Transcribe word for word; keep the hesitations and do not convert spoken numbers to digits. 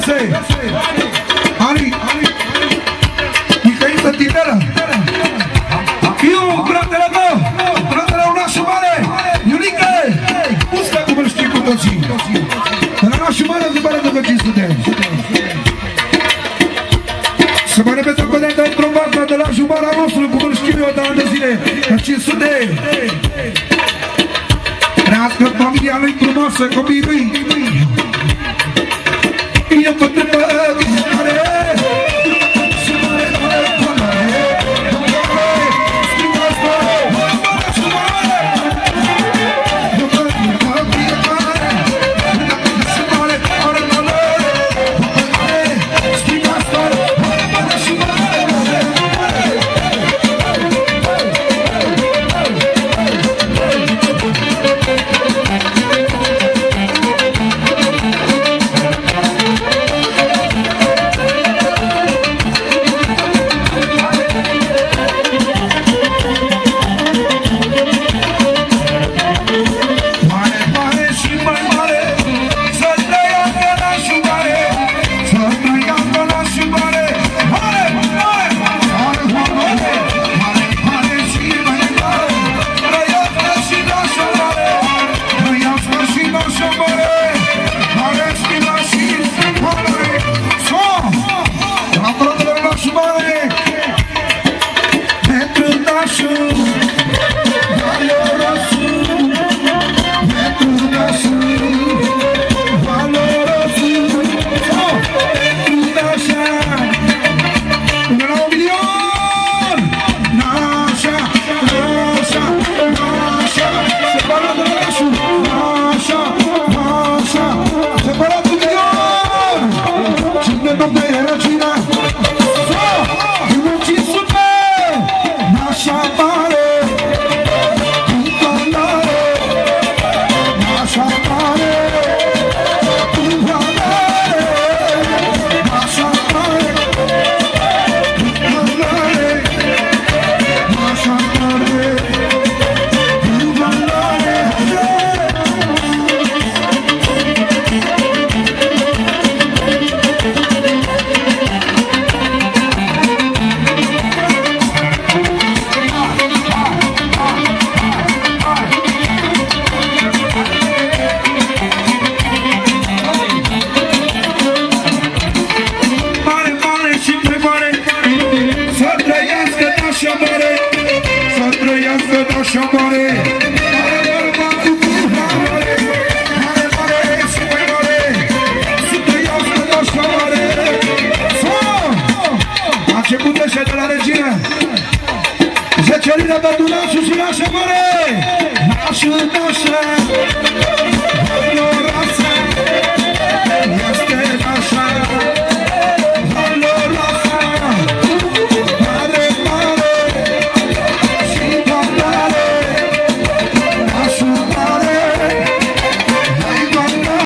Vese! Ali! Nicăită tineră! Fiu, fratele meu! Fratele Unașul Mare! Iunică! Puscă cum îl știi cu toții! De la Unașul Mare se pare după cinci sute! Să mă repete cu de într-o vartă de la Jumara nostru, cum îl știu eu de ani de zile, în cinci sute! Trească familia lui frumoasă, copiii lui! Eu vă trebuie care zece lire pentru nașul și nașa mare! Nașul, nașul!